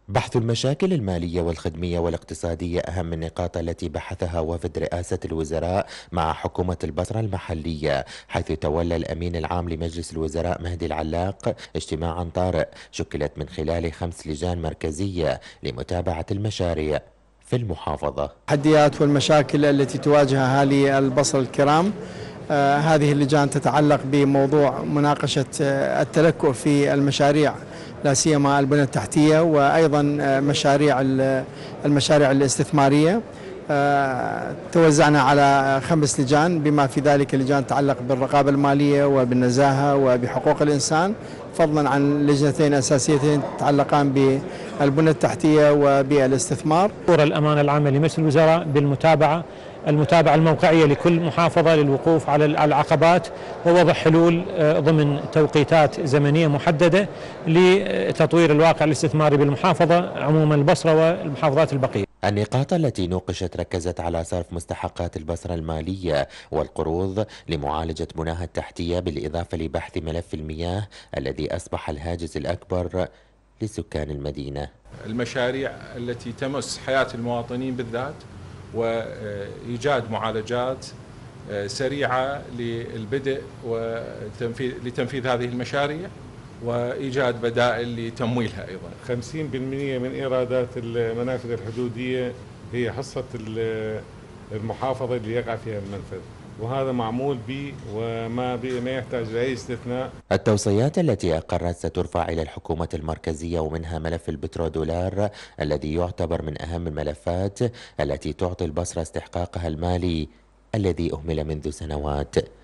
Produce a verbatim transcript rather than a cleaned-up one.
بحث المشاكل المالية والخدمية والاقتصادية أهم النقاط التي بحثها وفد رئاسة الوزراء مع حكومة البصرة المحلية، حيث تولى الأمين العام لمجلس الوزراء مهدي العلاق اجتماعا طارئ شكلت من خلال خمس لجان مركزية لمتابعة المشاريع في المحافظة. التحديات والمشاكل التي تواجه أهالي البصرة الكرام، آه هذه اللجان تتعلق بموضوع مناقشة آه التلكؤ في المشاريع، لا سيما البنى التحتية، وأيضا آه مشاريع المشاريع الاستثمارية. آه توزعنا على خمس لجان، بما في ذلك لجان تتعلق بالرقابة المالية وبالنزاهة وبحقوق الإنسان، فضلا عن لجنتين أساسيتين تتعلقان بالبنى التحتية وبالاستثمار. دور الأمانة العامة لمجلس الوزراء بالمتابعة المتابعة الموقعية لكل محافظة للوقوف على العقبات ووضع حلول ضمن توقيتات زمنية محددة لتطوير الواقع الاستثماري بالمحافظة عموما البصرة والمحافظات البقية. النقاط التي نوقشت ركزت على صرف مستحقات البصرة المالية والقروض لمعالجة بناها التحتية، بالإضافة لبحث ملف المياه الذي أصبح الهاجس الأكبر لسكان المدينة. المشاريع التي تمس حياة المواطنين بالذات، وإيجاد معالجات سريعة للبدء ولتنفيذ هذه المشاريع، وإيجاد بدائل لتمويلها أيضا. خمسين بالمئة من إيرادات المنافذ الحدودية هي حصة المحافظة اللي يقع فيها المنفذ، وهذا معمول به وما ما يحتاج لأي استثناء. التوصيات التي أقرت سترفع إلى الحكومة المركزية، ومنها ملف البترودولار الذي يعتبر من أهم الملفات التي تعطي البصرة استحقاقها المالي الذي أهمل منذ سنوات.